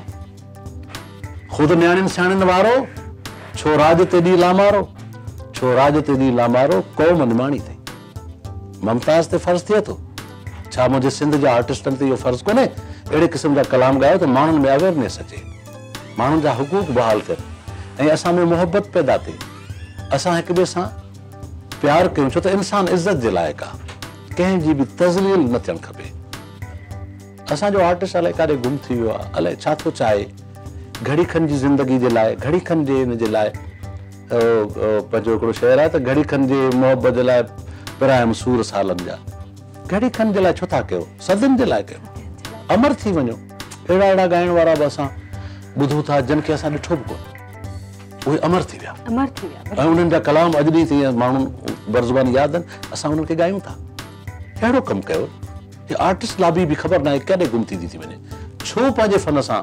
ख़ुदि न्याणियुनि सियाणियुनि वारो, छो राज ते ॾींहुं लामारो, छो राज ते ॾींहुं लामारो, क़ौम निमाणी अथई। मुमताज़ ते फ़र्ज़ु थिए थो, छा मुंहिंजे सिंध जे आर्टिस्टनि ते इहो फ़र्ज़ु कोन्हे अहिड़े क़िस्म जा कलाम ॻायो त माण्हुनि में अवेयरनेस अचे, माण्हुनि जा हुकूक बहाल थियनि ऐं असां में मुहबत पैदा थिए, असां हिक ॿिए सां प्यार कयूं, छो त इंसान इज़त जे लाइक़ु आहे, कंहिंजी बि तज़लील न थियणु खपे। असांजो आर्टिस्ट अलाए काॾे गुम थी वियो आहे, अलाए छा थो चाहे, घड़ी खनि जी ज़िंदगी जे लाइ, घड़ी खनि जे हिन जे लाइ पंहिंजो हिकिड़ो शेर आहे त घड़ी खनि जे मुहबत जे लाइ पिरायम सूर सालनि जा, घड़ी खनि जे लाइ छो था कयो, सदियुनि जे लाइ कयो, अमर थी वञो। अहिड़ा अहिड़ा ॻाइण वारा बि असां ॿुधूं था जिन खे असां ॾिठो बि कोन, उहे अमर थी विया, अमर थी विया, ऐं उन्हनि जा कलाम अॼु ॾींहुं ते माण्हुनि बरज़ुबानी यादि आहिनि, असां उन्हनि खे ॻायूं था। अहिड़ो कमु कयो, आर्टिस्ट लाइ बि ख़बर न आहे कॾहिं गुम थी थी वञे, छो पंहिंजे फन सां,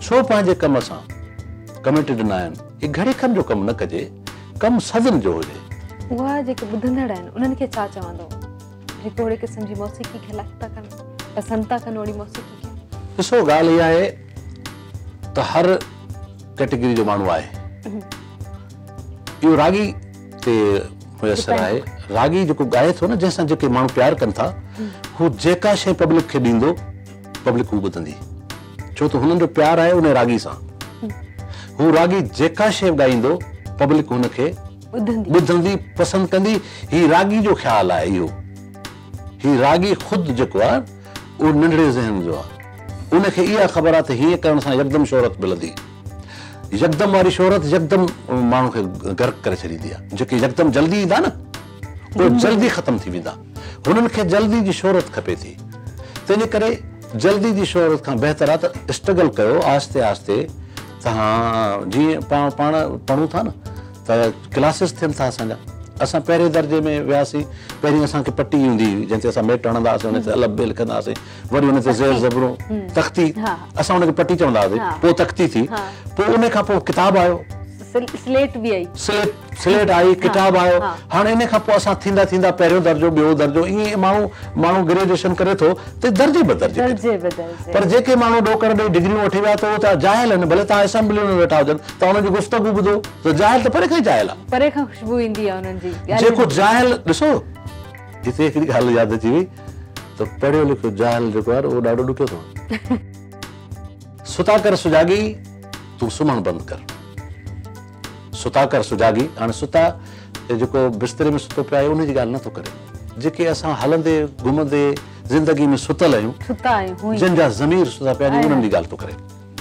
छो पंहिंजे कम सां कमिटेड न आहिनि ये घणे खनि जो कमु न कजे कमु सदन जो हुजे उहा जेके ॿुधंदड़ आहिनि उन्हनि खे छा चवंदो जेको अहिड़े क़िस्म जी मौसीक़ी खे लाइक था कनि पसंदि था कनि ओड़ी मौसीक़ी खे ॾिसो ॻाल्हि इहा आहे त हर कैटेगरी जो माण्हू आहे इहो रागी ते मुयसरु आहे रागी जेको ॻाए थो न जंहिंसां जेके माण्हू प्यार कनि था हू जेका शइ पब्लिक खे ॾींदो पब्लिक हू ॿुधंदी छो त हुननि जो प्यार आहे उन रागी सां हू रागी जेका शइ ॻाईंदो पब्लिक हुनखे ॿुधंदी पसंदि कंदी ही रागी जो ख़्यालु आहे इहो ही रागी ख़ुदि जेको आहे उहो नंढड़े ज़हन जो आहे उनखे इहा ख़बर आहे त हीअं करण सां यकदमि शोहरत मिलंदी यकदमि वारी शोहरत यकदमि माण्हू खे गर्क करे छॾींदी आहे जेके यकदमि जल्दी ईंदा न उहे जल्दी ख़तमु थी वेंदा हुननि खे जल्दी जी शोहरत खपे थी तंहिंजे करे जल्दी जी शोहरत खां बहितर आहे त स्ट्रगल कयो आहिस्ते आहिस्ते तव्हां जीअं पाण पाण पढ़ूं था न त क्लासिस थियनि था असांजा असां पहिरें दर्जे में वियासीं पहिरीं असांखे पटी हूंदी हुई जंहिं ते असां मेट हणंदा हुआसीं हुन ते अलॻि बे लिखंदा हुआसीं वरी हुन ते ज़ेर ज़बरूं तख़्ती असां हुनखे पटी चवंदा हुआसीं पोइ तख़्ती थी पोइ उन खां पोइ किताबु आयो स्लेट बि आई स्लेट स्लेट आई किताबु आयो हाणे इन खां पोइ असां थींदा थींदा पहिरियों दर्जो ॿियो दर्जो ईअं माण्हू माण्हू ग्रेजुएशन करे थो त दर्जे ब दर्जे पर जेके माण्हू ॾोकड़ ॾेई डिग्रियूं वठी विया त उहो त जाहिल आहिनि भले तव्हां असेंबलियुनि में वेठा हुजनि त हुनजी गुफ़्तगू ॿुधो त जाहिल त परे खां ई जाहिल आहे परे खां ख़ुशबू ईंदी आहे उन्हनि जी जेको जाहिल ॾिसो हिते हिकिड़ी ॻाल्हि यादि अची वई त पढ़ियो लिखियो जाहिल जेको आहे उहो ॾाढो ॾुखियो अथव सुता कर सुजागी तूं सुम्हणु बंदि कर सुता कर सुजागी हाणे सुता जेको बिस्तरे में सुतो पियो आहे उनजी ॻाल्हि नथो करे जेके असां हलंदे घुमंदे ज़िंदगी में सुतल आहियूं जंहिंजा ज़मीर सुता पिया आहिनि उन्हनि जी ॻाल्हि थो करे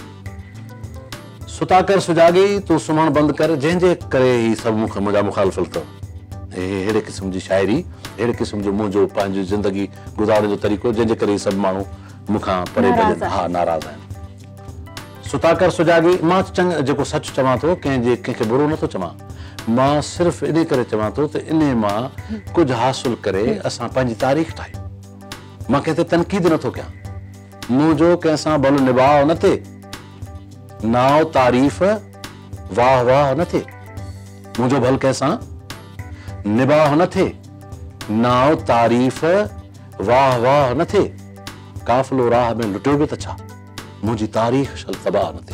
सुता कर सुजागी तूं सुम्हणु बंदि कर जंहिंजे करे ही सभु मूंखे मुंहिंजा मुखालिफ़ अथव अहिड़े क़िस्म जी शाइरी अहिड़े क़िस्म जो मुंहिंजो पंहिंजी ज़िंदगी गुज़ारण जो तरीक़ो जंहिंजे करे सभु माण्हू मूंखां परे भॼनि हा नाराज़ आहिनि सुता कर सुजागी मां चङ जेको सच चवां थो कंहिंजे कंहिंखे बुरो नथो चवां मां सिर्फ़ु इन करे चवां थो त इन मां कुझु हासिल करे असां पंहिंजी तारीख़ ठाहियूं मां कंहिं ते तनक़ीद नथो कयां मुंहिंजो कंहिंसां भलो निभाउ न थिए नाव तारीफ़ वाह वाह न थिए मुंहिंजो भल कंहिंसां निभाउ न थिए नाव तारीफ़ वाह वाह न थिए काफ़िलो राह में लुटियो बि त छा मुंहिंजी तारीख़ शल तबाह न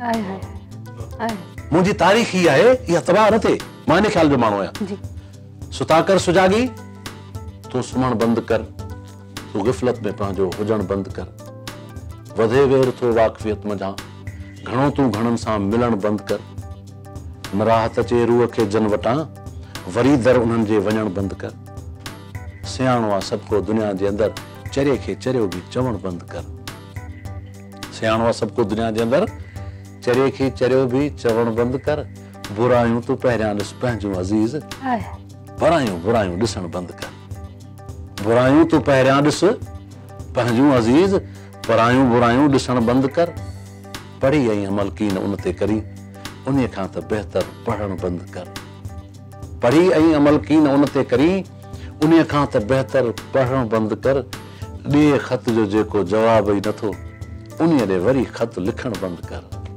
थिए मुंहिंजी तारीख़ ही आहे इहा तबाह न थिए मां इन ख़्याल जो माण्हू आहियां सुता कर सुजागी तूं सुम्हणु बंदि कर तूं ग़िफ़लत में पंहिंजो हुजणु बंदि कर वधे वेर थो वाक़फ़ियत मझां घणो तूं घणनि सां मिलणु बंदि कर मराहत अचे रूह खे जन वटां वरी दर उन्हनि जे वञणु बंदि कर सियाणो आहे सभु को दुनिया जे अंदरि चरे खे चरियो बि चवणु बंदि कर सियाणो आहे सभु को दुनिया जे अंदरि चरे खे चरियो बि चवणु बंदि कर बुरायूं तूं पहिरियां ॾिस पंहिंजूं अज़ीज़ बुरायूं बुरायूं ॾिसणु बंदि कर बुरायूं तूं पहिरियां ॾिस पंहिंजूं अज़ीज़ बुरायूं बुरायूं ॾिसणु बंदि कर पढ़ी ऐं अमल की न उन ते करी उन खां त बहितर पढ़णु बंदि कर पढ़ी ऐं अमल की न उन ते करी उन खां त बहितर पढ़णु बंदि कर ॿिए ख़त जो जेको जवाब ई नथो उन ॾे वरी ख़त लिखणु बंदि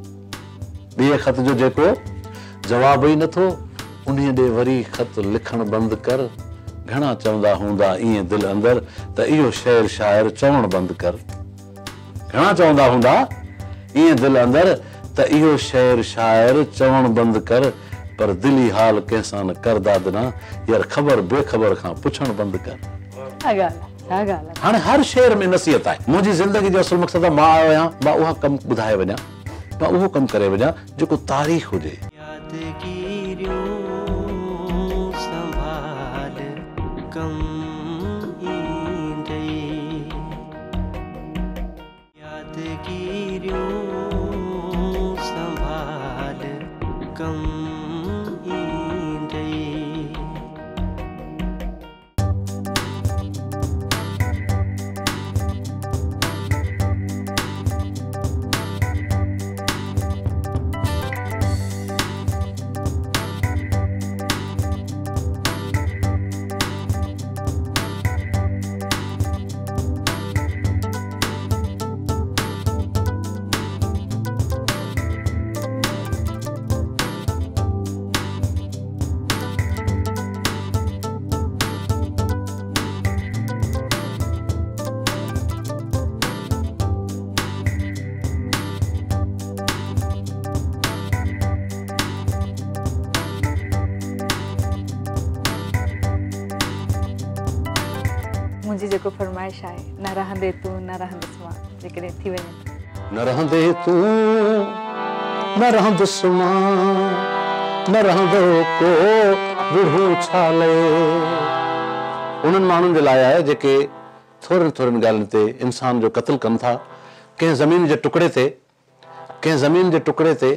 कर ॿिए ख़त जो जेको जवाब ई नथो उन ॾे वरी ख़त लिखणु बंदि कर घणा चवंदा हूंदा ईअं दिलि अंदरि त इहो शेर शाइर चवणु बंदि कर घणा चवंदा हूंदा ईअं दिलि अंदरि त इहो शेर शाइर चवणु बंदि कर पर दिली हाल कंहिंसां न कर दादना यार ख़बर बेख़बर खां पुछणु बंदि कर हाणे हर शेर में नसीहत आहे मुंहिंजी ज़िंदगी जो असुल मक़सदु आहे मां आयो आहियां मां उहा कमु ॿुधाए वञा मां उहो कमु करे वञा जेको तारीख़ हुजे यादगिरियूं संभाल कम ईंदे यादगिरियूं संभाल कम ईंदे मुंहिंजी जेको फरमाइश आहे न रहंदे तूं न रहंदसि मां जेकॾहिं थी वञे न रहंदे तूं न रहंदसि मां न रहंदो को विढ़ू छाले उन्हनि माण्हुनि जे लाइ आहे जेके थोरनि थोरनि ॻाल्हियुनि ते इंसान जो क़त्ल कनि था कंहिं ज़मीन जे टुकड़े ते कंहिं ज़मीन जे टुकड़े ते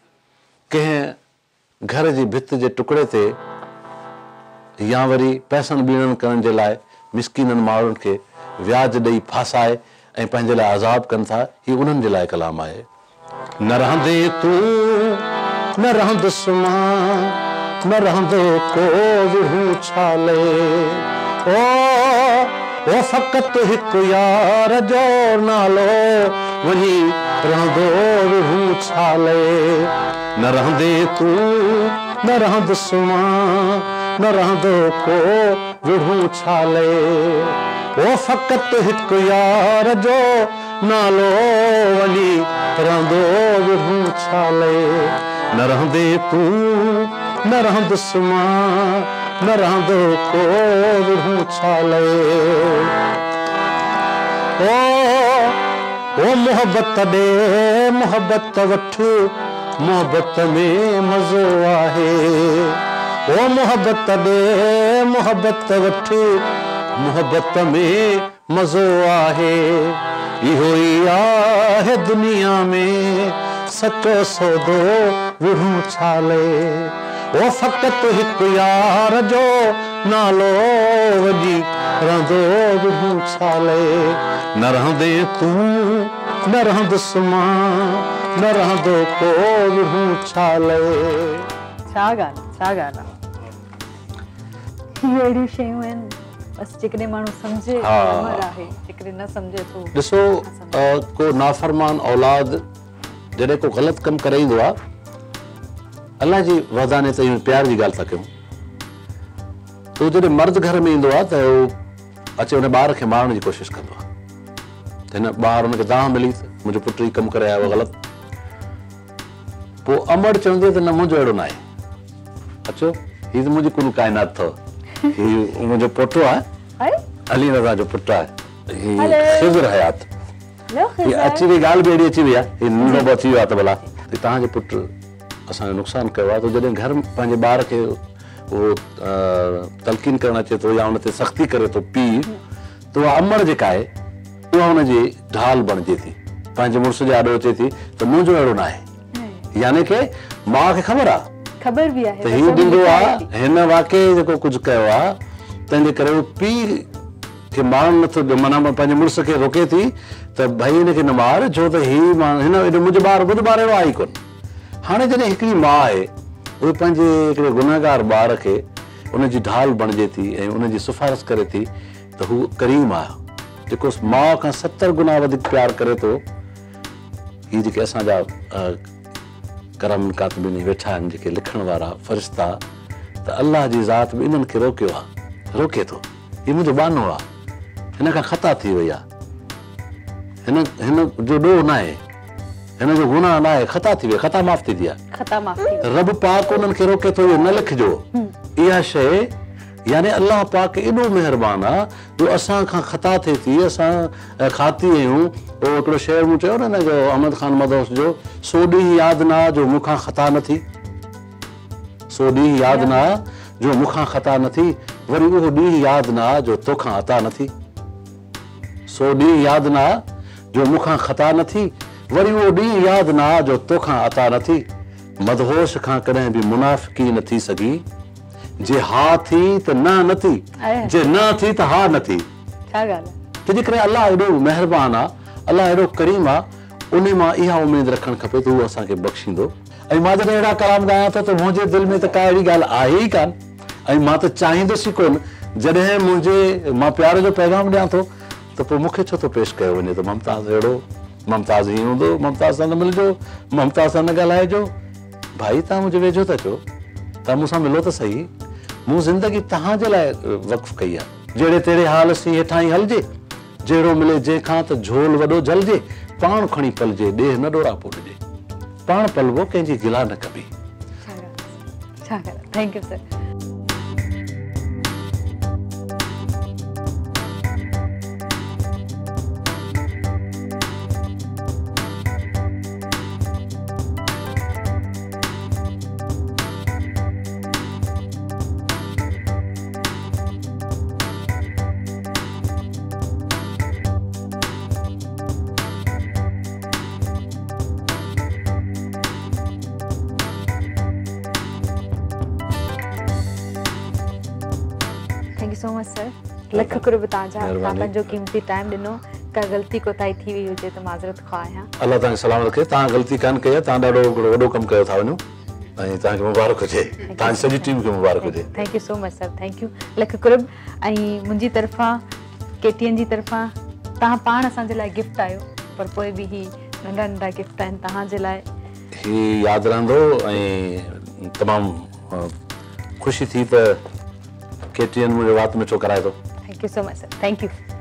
कंहिं घर जी भित जे टुकड़े ते या वरी पैसनि ॿीणनि करण जे लाइ मिसकीननि माण्हुनि खे व्याज ॾेई फासाए ऐं पंहिंजे लाइ अज़ाब कनि था हीउ उन्हनि जे लाइ कलाम आहे न रहंदे तूं न रहंदसि मां न रहंदो को विढ़ू छाले ओ ओ फ़क़त हिकु यार जो नालो वञी रहंदो विढ़ू छाले न रहंदे तूं न रहंदसि मां न रहंदो को विढ़ू छाले ओ फ़क़त हिकु यार जो नालो वञी रहंदो विढ़ू छाले न रहंदे तूं न रहंदसि मां न रहंदो को विढ़ू छाले ओ ओ मोहबत ॾे मोहबत वठ मोहबत में मज़ो आहे ओ मोहबत ॾे मोहबत वठ मोहबत में मज़ो आहे इहो ई आहे दुनिया में सचो सौदो विढ़ू छाले ओ फ़क़त हिकु यार जो नालो वॼी रहंदो विढ़ू छाले न रहंदे तूं न रहंदसि मां न रहंदो को विढ़ू छाले छा ॻाल्हि छा ॻाल्हि आहे अहिड़ियूं शयूं आहिनि बस जेकॾहिं माण्हू सम्झे अमर आहे जेकॾहिं न सम्झे थो ॾिसो को नाफ़रमान औलाद जॾहिं को ग़लति कमु करे ईंदो आहे अलाह जी वधाने त प्यार जी ॻाल्हि था कयूं तो जॾहिं मर्द घर में ईंदो आहे त उहो अचे हुन ॿार खे मारण जी कोशिशि कंदो आहे त हिन ॿार हुनखे दाह मिली मुंहिंजो पुटु ई कमु करे आयो ग़लति पोइ अमड़ चवंदो त न मुंहिंजो अहिड़ो न आहे अचो हीअ त मुंहिंजी कुल काइनात अथव हीउ मुंहिंजो पोटो आहे अली रज़ा जो पुटु आहे हीउ ख़िज़र हयात हीअ अची वई ॻाल्हि बि अहिड़ी अची वई आहे हीउ नंढो बि अची वियो आहे त भला तव्हांजो पुटु असांजो नुक़सानु कयो आहे त जॾहिं घर पंहिंजे ॿार खे उहो तलक़ीन करणु अचे थो या हुन ते सख़्ती करे थो पीउ त उहा अमड़ जेका आहे उहा हुनजी ढाल बणिजे थी पंहिंजे मुड़ुस जे आॾो अचे थी त मुंहिंजो अहिड़ो न आहे यानी की माउ खे ख़बर आहे ख़बर बि आहे त हीउ ॾींदो आहे हिन वाक़ई जेको कुझु कयो आहे तंहिंजे करे उहो पीउ खे मारणु नथो ॾिए माना पंहिंजे मुड़ुस खे रोके थी त भई हिनखे न मार छो त हीउ माण्हू हिन मुंहिंजो ॿारु मुंहिंजो ॿारु अहिड़ो आहे ई कोन हाणे जॾहिं हिकिड़ी माउ आहे उहे पंहिंजे हिकिड़े गुनहगार ॿार खे उनजी ढाल बणिजे थी ऐं उनजी सिफ़ारिश करे थी त हू करीम आहे जेको माउ खां सतरि गुना वधीक प्यारु करे थो हीअ जेके असांजा करम कातबिन वेठा आहिनि जेके लिखण वारा फ़रिश्ता त अलाह जी ज़ात बि इन्हनि खे रोकियो आहे रोके थो हीउ मुंहिंजो बानो आहे हिन खां ख़ता थी वई आहे हिन हिन जो ॾोह न आहे हिन जो गुनाह न आहे ख़ता थी वई ख़ता माफ़ थी आहे ख़ता माफ़ थी रब पाक उन्हनि खे रोके थो इहो न लिखिजो इहा शइ यानी अलाह पाक एॾो महिरबानी आहे जो असां खां ख़ता थिए थी असां खाती आहियूं उहो हिकिड़ो शेर मूं चयो न हिन जो अहमद ख़ान मदोस जो सो ॾींहुं यादि न जो मूंखां ख़ता न थी सो ॾींहुं यादि न जो मूंखां ख़ता न थी वरी उहो ॾींहुं यादि न जो तोखां अता न थी सो ॾींहुं यादि न जो मूंखां ख़ता न थी वरी उहो ॾींहुं यादि न जो तोखां अता न थी मदहोश खां कॾहिं बि मुनाफ़िकी न थी सघी जे हा थी त न न थी जे न थी त हा न थी छा ॻाल्हि आहे तंहिंजे करे अलाह एॾो महिरबानी आहे अलाह एॾो करीम आहे उन मां इहा उमेद रखणु खपे त उहो असांखे बख़्शींदो ऐं मां जॾहिं अहिड़ा कलाम ॻायां थो त मुंहिंजे दिलि में त का अहिड़ी ॻाल्हि आहे ई कान ऐं मां त चाहींदुसि ई कोन जॾहिं मुंहिंजे मां प्यार जो पैगाम ॾियां थो त पोइ मूंखे छो थो पेश कयो वञे त मुमताज़ अहिड़ो मुमताज़ हीअं हूंदो मुमताज़ सां न मिलिजो मुमताज़ सां न ॻाल्हाइजो भाई तव्हां मुंहिंजे वेझो था चओ तव्हां मूंसां मिलो त सही मूं ज़िंदगी तव्हांजे लाइ वक़्फ़ कई आहे जहिड़े तहिड़े हाल सी हेठां ई हलिजे जहिड़ो मिले जंहिंखां त झोल वॾो जलिजे पाण खणी पलिजे ॾेह न ॾोरा पोॾिजे पाण पलवो कंहिंजी गिला न कबी छा ॻाल्हि thank you sir so much sir लख कुर्ब तव्हांजा महिरबानी। तव्हां पंहिंजो कीमती टाइम ॾिनो का ग़लती कोताही थी वई हुजे त माज़रत ख़्वाह आहियां अल्लाह तव्हांखे सलाम रखे तव्हां ग़लती कान कई आहे तव्हां ॾाढो हिकिड़ो वॾो कमु कयो था वञो ऐं तव्हांखे मुबारक हुजे तव्हांजी सॼी टीम खे मुबारक हुजे thank you so much sir thank you लख कुर्ब ऐं मुंहिंजी तरफ़ां केटीएन जी तरफ़ां तव्हां पाण असांजे लाइ गिफ्ट आहियो पर पोइ बि ही नंढा नंढा गिफ्ट आहिनि तव्हांजे लाइ ही यादि रहंदो ऐं तमामु अ, ख़ुशी थी त केटीएन मुंहिंजो वात मिठो कराए थो thank you so much sir thank U